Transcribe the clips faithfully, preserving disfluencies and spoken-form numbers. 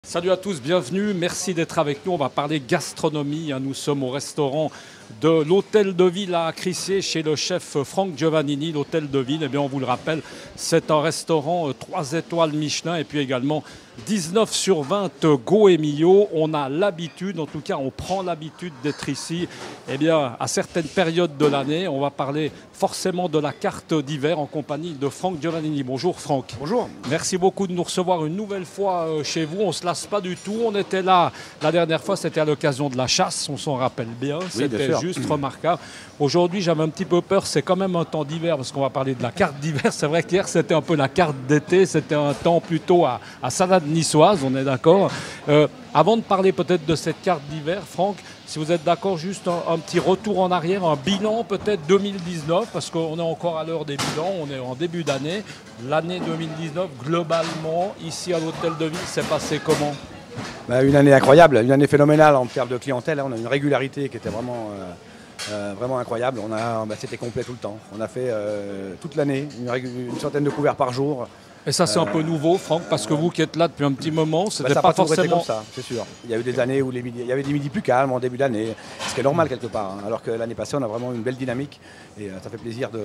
Salut à tous, bienvenue, merci d'être avec nous. On va parler gastronomie. Nous sommes au restaurant de l'Hôtel de Ville à Crissier chez le chef Franck Giovannini. L'Hôtel de Ville, eh bien, on vous le rappelle, c'est un restaurant trois étoiles Michelin et puis également dix-neuf sur vingt Goemio. On a l'habitude, en tout cas on prend l'habitude d'être ici eh bien, à certaines périodes de l'année. On va parler forcément de la carte d'hiver en compagnie de Franck Giovannini. Bonjour Franck. Bonjour. Merci beaucoup de nous recevoir une nouvelle fois chez vous. On ne se lasse pas du tout. On était là la dernière fois, c'était à l'occasion de la chasse, on s'en rappelle bien. C'était oui, juste remarquable. Aujourd'hui, j'avais un petit peu peur. C'est quand même un temps d'hiver parce qu'on va parler de la carte d'hiver. C'est vrai qu'hier, c'était un peu la carte d'été. C'était un temps plutôt à, à salade niçoise, on est d'accord. Euh, avant de parler peut-être de cette carte d'hiver, Franck, si vous êtes d'accord, juste un, un petit retour en arrière, un bilan peut-être deux mille dix-neuf, parce qu'on est encore à l'heure des bilans, on est en début d'année. L'année deux mille dix-neuf, globalement, ici à l'Hôtel de Ville, c'est passé comment ? Bah, une année incroyable, une année phénoménale en termes de clientèle. On a une régularité qui était vraiment, euh, euh, vraiment incroyable. On a, bah, c'était complet tout le temps. On a fait euh, toute l'année une, une centaine de couverts par jour. Et ça, c'est un peu nouveau, Franck, parce que vous qui êtes là depuis un petit moment, c'était bah, pas, pas forcément comme ça, c'est sûr. Il y a eu des années où les midis, il y avait des midis plus calmes en début d'année, ce qui est normal quelque part. Hein, alors que l'année passée, on a vraiment une belle dynamique et euh, ça fait plaisir de,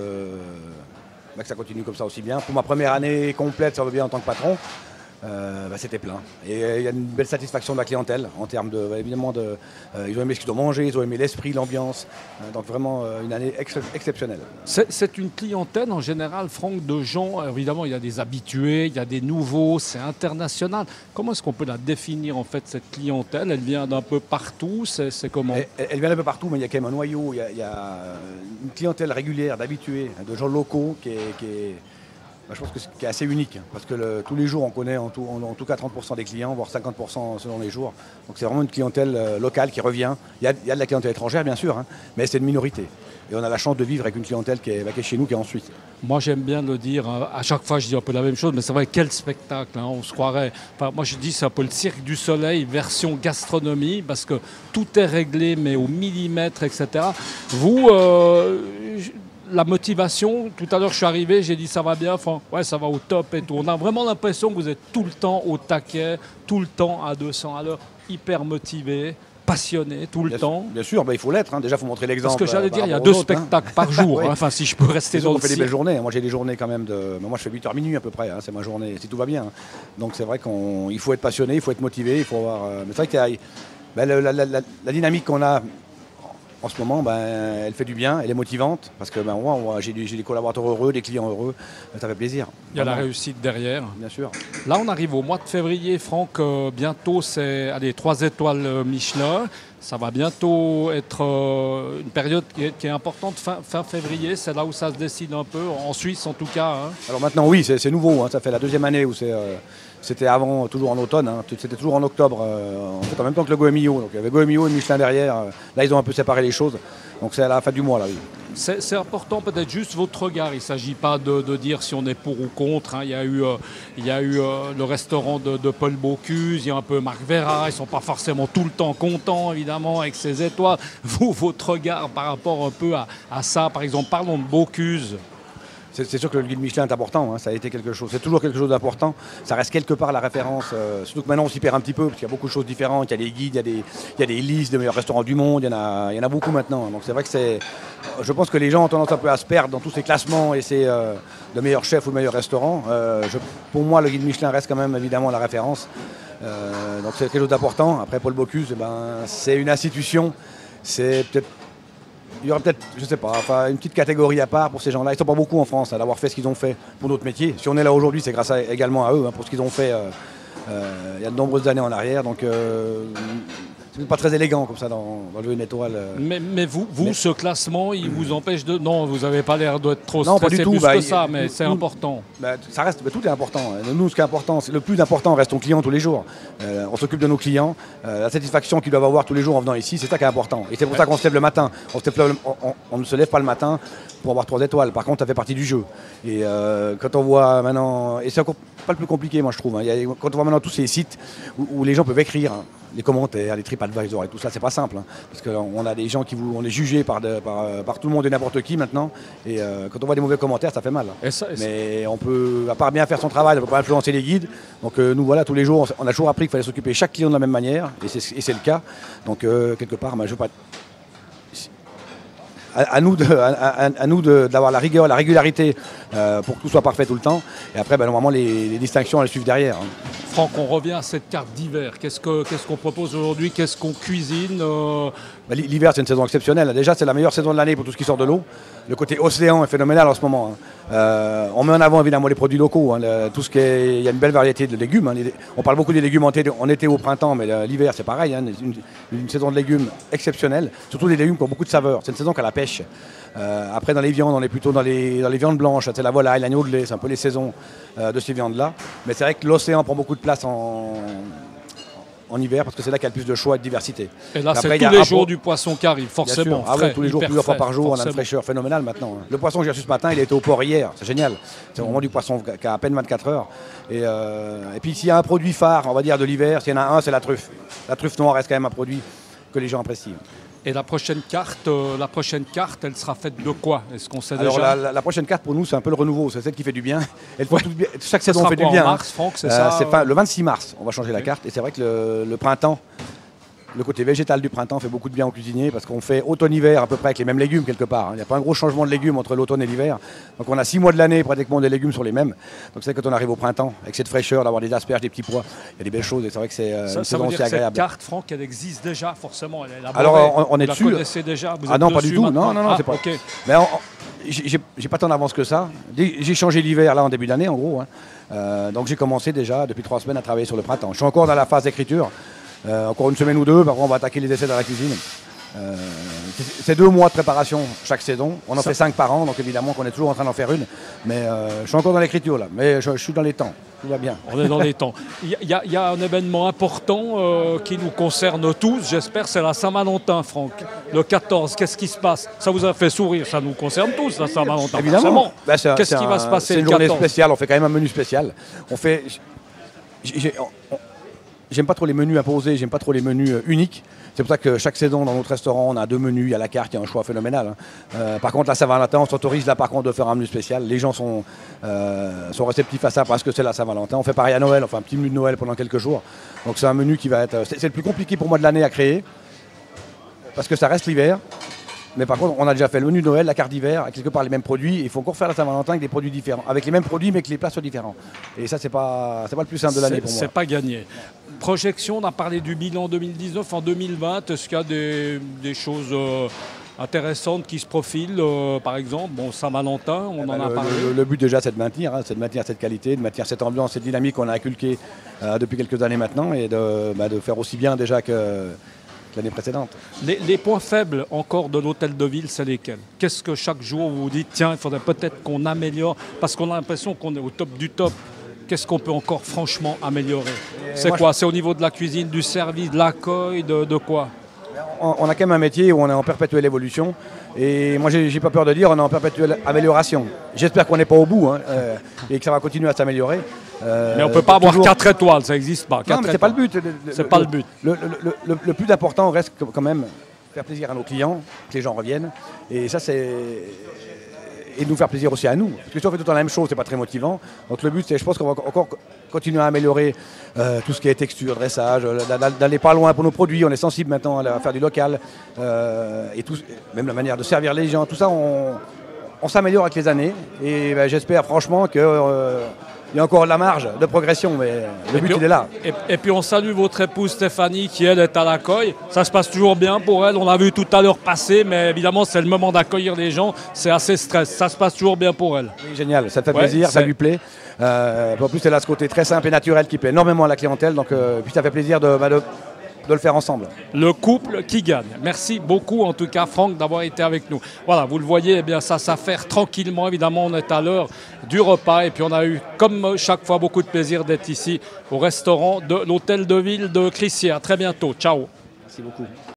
bah, que ça continue comme ça aussi bien. Pour ma première année complète, ça va bien en tant que patron. Euh, bah, c'était plein. Et il euh, y a une belle satisfaction de la clientèle en termes de, bah, évidemment, de, euh, ils ont aimé ce qu'ils ont mangé, ils ont aimé l'esprit, l'ambiance. Euh, donc vraiment euh, une année ex exceptionnelle. C'est une clientèle en général, Franck, de gens, évidemment il y a des habitués, il y a des nouveaux, c'est international. Comment est-ce qu'on peut la définir en fait cette clientèle? Elle vient d'un peu partout, c'est comment? elle, elle vient d'un peu partout, mais il y a quand même un noyau, il y a, il y a une clientèle régulière d'habitués, de gens locaux qui est... Qui est Bah, je pense que c'est assez unique, parce que le, tous les jours on connaît en tout, en, en tout cas trente pour cent des clients, voire cinquante pour cent selon les jours. Donc c'est vraiment une clientèle euh, locale qui revient. Il y, a, il y a de la clientèle étrangère bien sûr, hein, mais c'est une minorité. Et on a la chance de vivre avec une clientèle qui est, bah, qui est chez nous, qui est en Suisse. Moi j'aime bien le dire, hein. À chaque fois je dis un peu la même chose, mais c'est vrai, quel spectacle, hein. On se croirait. Enfin, moi je dis c'est un peu le Cirque du Soleil, version gastronomie, parce que tout est réglé, mais au millimètre, et cetera. Vous... Euh, La motivation, tout à l'heure je suis arrivé, j'ai dit ça va bien, enfin, ouais ça va au top et tout. On a vraiment l'impression que vous êtes tout le temps au taquet, tout le temps à deux cents à l'heure, hyper motivé, passionné, tout le bien temps. Sûr, bien sûr, bah, il faut l'être, hein. Déjà il faut montrer l'exemple. Parce que j'allais euh, dire, il y a deux autres, spectacles hein. par jour, Oui. hein. Enfin si je peux rester dans on le fait des cirque. belles journées, moi j'ai des journées quand même de... Moi je fais huit heures minuit à peu près, hein. C'est ma journée, si tout va bien. Donc c'est vrai qu'il faut être passionné, il faut être motivé, il faut avoir... Euh... Mais c'est vrai que a... ben, la, la, la, la dynamique qu'on a en ce moment, ben, elle fait du bien, elle est motivante, parce que ben, moi, moi j'ai des collaborateurs heureux, des clients heureux, ça fait plaisir. Il y a Vraiment. La réussite derrière. Bien sûr. Là, on arrive au mois de février, Franck, euh, bientôt c'est allez, trois étoiles Michelin. Ça va bientôt être euh, une période qui est, qui est importante, fin, fin février, c'est là où ça se décide un peu, en Suisse en tout cas. Hein. Alors maintenant, oui, c'est nouveau, hein. Ça fait la deuxième année où c'est... Euh, C'était avant, toujours en automne, hein. C'était toujours en octobre, euh, en fait en même temps que le Goemio. Donc il y avait Goemio et Michelin derrière. Euh, là, ils ont un peu séparé les choses. Donc c'est à la fin du mois, là, oui. C'est important, peut-être juste votre regard. Il ne s'agit pas de, de dire si on est pour ou contre. Hein. Il y a eu, euh, il y a eu euh, le restaurant de, de Paul Bocuse, il y a un peu Marc Vera. Ils ne sont pas forcément tout le temps contents, évidemment, avec ces étoiles. Vous, votre regard par rapport un peu à, à ça, par exemple, parlons de Bocuse. C'est sûr que le guide Michelin est important, hein, ça a été quelque chose, c'est toujours quelque chose d'important, ça reste quelque part la référence, euh, surtout que maintenant on s'y perd un petit peu, parce qu'il y a beaucoup de choses différentes, il y a des guides, il y a des, il y a des listes de meilleurs restaurants du monde, il y en a, il y en a beaucoup maintenant, donc c'est vrai que c'est, je pense que les gens ont tendance un peu à se perdre dans tous ces classements et c'est euh, le meilleur chef ou le meilleur restaurant. Euh, je, pour moi le guide Michelin reste quand même évidemment la référence, euh, donc c'est quelque chose d'important. Après Paul Bocuse, eh ben, c'est une institution, c'est peut-être... Il y aura peut-être, je ne sais pas, enfin, une petite catégorie à part pour ces gens-là. Ils ne sont pas beaucoup en France hein, d'avoir fait ce qu'ils ont fait pour notre métier. Si on est là aujourd'hui, c'est grâce à, également à eux, hein, pour ce qu'ils ont fait euh, euh, il y a de nombreuses années en arrière. Donc, euh, c'est pas très élégant comme ça dans, dans le une étoile. Euh. Mais, mais vous, vous mais... ce classement, il vous empêche de... Non, vous n'avez pas l'air d'être trop non, stressé pas du tout. plus Bah, que ça, mais nous, c'est important. Bah, ça reste, bah, tout est important. Nous, ce qui est important, le plus important reste ton client tous les jours. Euh, on s'occupe de nos clients. Euh, la satisfaction qu'ils doivent avoir tous les jours en venant ici, c'est ça qui est important. Et c'est pour ça qu'on se lève le matin. On, se lève, on, on, on ne se lève pas le matin pour avoir trois étoiles. Par contre, ça fait partie du jeu. Et euh, quand on voit maintenant, et c'est encore pas le plus compliqué, moi je trouve, hein. Il y a, quand on voit maintenant tous ces sites où, où les gens peuvent écrire, hein, les commentaires, les TripAdvisor et tout ça, c'est pas simple, hein, parce qu'on a des gens qui vous, on est jugé par, de, par, par tout le monde et n'importe qui maintenant. Et euh, quand on voit des mauvais commentaires, ça fait mal. Hein. Et ça, et Mais on peut, à part bien faire son travail, on peut pas influencer les guides. Donc euh, nous voilà, tous les jours, on a toujours appris qu'il fallait s'occuper chaque client de la même manière, et c'est le cas. Donc euh, quelque part, bah, je veux pas. À, à nous d'avoir la rigueur, la régularité euh, pour que tout soit parfait tout le temps. Et après, ben, normalement, les, les distinctions, elles suivent derrière. Hein. Franck, on revient à cette carte d'hiver. Qu'est-ce qu'on qu'est-ce qu'on propose aujourd'hui? Qu'est-ce qu'on cuisine euh... ben, L'hiver, c'est une saison exceptionnelle. Déjà, c'est la meilleure saison de l'année pour tout ce qui sort de l'eau. Le côté océan est phénoménal en ce moment. Hein. Euh, on met en avant évidemment les produits locaux. Hein, le, tout ce qui est, il y a une belle variété de légumes. Hein. Les, on parle beaucoup des légumes en été, en été au printemps, mais l'hiver, c'est pareil. Hein, une, une saison de légumes exceptionnelle. Surtout des légumes qui ont beaucoup de saveur. C'est une saison qu'à la pêche. Euh, après, dans les viandes, on est plutôt dans les, dans les viandes blanches. C'est la volaille, l'agneau de lait. C'est un peu les saisons euh, de ces viandes-là. Mais c'est vrai que l'océan prend beaucoup de place en, en hiver parce que c'est là qu'il y a le plus de choix et de diversité. Et là, c'est tous les jours du poisson qui arrive, forcément. Ah frais, oui, tous les jours, plusieurs fois par jour, forcément. on a une fraîcheur phénoménale maintenant. Le poisson que j'ai reçu ce matin, il a été au port hier. C'est génial. C'est vraiment du poisson qui a à peine vingt-quatre heures. Et, euh, et puis, s'il y a un produit phare, on va dire, de l'hiver, s'il y en a un, c'est la truffe. La truffe noire reste quand même un produit que les gens apprécient. Et la prochaine carte, euh, la prochaine carte, elle sera faite de quoi? Est-ce qu'on sait Alors déjà la, la, la prochaine carte pour nous, c'est un peu le renouveau. C'est celle qui fait du bien. Elle fait ouais. tout bien. Chaque ça saison fait du bien. En mars, Franck, c'est euh, ça C'est euh... le vingt-six mars. On va changer okay. la carte. Et c'est vrai que le, le printemps, le côté végétal du printemps fait beaucoup de bien aux cuisiniers parce qu'on fait automne-hiver à peu près avec les mêmes légumes quelque part. Il n'y a pas un gros changement de légumes entre l'automne et l'hiver. Donc on a six mois de l'année pratiquement des légumes sur les mêmes. Donc c'est quand on arrive au printemps avec cette fraîcheur, d'avoir des asperges, des petits pois, il y a des belles choses et c'est vrai que c'est une saison aussi agréable. Cette carte, Franck, elle existe déjà forcément. Elle est Alors on, on est vous dessus. Vous la connaissez déjà? Vous Ah non, pas du tout. Maintenant. Non, non, non, ah, c'est pas. Okay. Mais j'ai pas tant d'avance que ça. J'ai changé l'hiver là en début d'année en gros. Hein. Euh, donc j'ai commencé déjà depuis trois semaines à travailler sur le printemps. Je suis encore dans la phase d'écriture. Euh, encore une semaine ou deux, on va attaquer les essais dans la cuisine. Euh, c'est deux mois de préparation chaque saison. On en ça. fait cinq par an, donc évidemment qu'on est toujours en train d'en faire une. Mais euh, je suis encore dans l'écriture là, mais je, je suis dans les temps. Tout va bien. On est dans les temps. Il y, y, y a un événement important euh, qui nous concerne tous, j'espère, c'est la Saint-Valentin, Franck. Le quatorze, qu'est-ce qui se passe? Ça vous a fait sourire, ça nous concerne tous, la Saint-Valentin. Évidemment. Ben, qu'est-ce qui un, va se passer C'est une le journée quatorze? spéciale, on fait quand même un menu spécial. On fait... J'aime pas trop les menus imposés, j'aime pas trop les menus euh, uniques. C'est pour ça que chaque saison dans notre restaurant, on a deux menus, il y a la carte, il y a un choix phénoménal. Hein. Euh, par contre, la Saint-Valentin, on s'autorise là par contre de faire un menu spécial. Les gens sont, euh, sont réceptifs à ça parce que c'est la Saint-Valentin. On fait pareil à Noël, on fait un petit menu de Noël pendant quelques jours. Donc c'est un menu qui va être... C'est le plus compliqué pour moi de l'année à créer parce que ça reste l'hiver. Mais par contre, on a déjà fait le menu de Noël, la carte d'hiver, avec quelque part les mêmes produits. Il faut encore faire la Saint-Valentin avec des produits différents, avec les mêmes produits, mais que les plats soient différents. Et ça, c'est pas, c'est pas le plus simple de l'année pour moi. C'est pas gagné. Projection, on a parlé du bilan deux mille dix-neuf en deux mille vingt. Est-ce qu'il y a des, des choses euh, intéressantes qui se profilent, euh, par exemple, bon, Saint-Valentin, on eh ben en a le, parlé. Le, le but déjà, c'est de maintenir, hein, c'est de maintenir cette qualité, de maintenir cette ambiance, cette dynamique qu'on a inculquée euh, depuis quelques années maintenant, et de, bah, de faire aussi bien déjà que l'année précédente. Les, les points faibles encore de l'hôtel de ville, c'est lesquels? Qu'est-ce que chaque jour vous vous dites, tiens, il faudrait peut-être qu'on améliore, parce qu'on a l'impression qu'on est au top du top. Qu'est-ce qu'on peut encore franchement améliorer? C'est quoi? C'est au niveau de la cuisine, du service, de l'accueil, de, de quoi? on, on a quand même un métier où on est en perpétuelle évolution. Et moi, j'ai pas peur de dire, on est en perpétuelle amélioration. J'espère qu'on n'est pas au bout hein, euh, et que ça va continuer à s'améliorer. Euh, Mais on ne peut pas avoir toujours... quatre étoiles, ça n'existe pas. Non, mais c'est pas le but. C'est pas le but. Le, le, le, le, le plus important reste quand même faire plaisir à nos clients, que les gens reviennent. Et ça, c'est... Et de nous faire plaisir aussi à nous. Parce que si on fait tout le temps la même chose, c'est pas très motivant. Donc le but, c'est, je pense qu'on va encore continuer à améliorer euh, tout ce qui est texture, dressage, d'aller pas loin pour nos produits. On est sensible maintenant à faire du local. Euh, et tout, même la manière de servir les gens, tout ça, on, on s'améliore avec les années. Et ben, j'espère franchement que... Euh, il y a encore de la marge de progression, mais le but, il est là. Et, et puis on salue votre épouse Stéphanie qui, elle, est à l'accueil. Ça se passe toujours bien pour elle. On l'a vu tout à l'heure passer, mais évidemment, c'est le moment d'accueillir les gens. C'est assez stress. Ça se passe toujours bien pour elle. Oui, génial. Ça te fait ouais, plaisir, ça lui plaît. Euh, en plus, elle a ce côté très simple et naturel qui plaît énormément à la clientèle. Donc, euh, puis ça fait plaisir de... Bah, de de le faire ensemble. Le couple qui gagne. Merci beaucoup en tout cas Franck d'avoir été avec nous. Voilà, vous le voyez, eh bien ça s'affaire tranquillement. Évidemment, on est à l'heure du repas et puis on a eu comme chaque fois beaucoup de plaisir d'être ici au restaurant de l'hôtel de ville de Crissières. À très bientôt. Ciao. Merci beaucoup.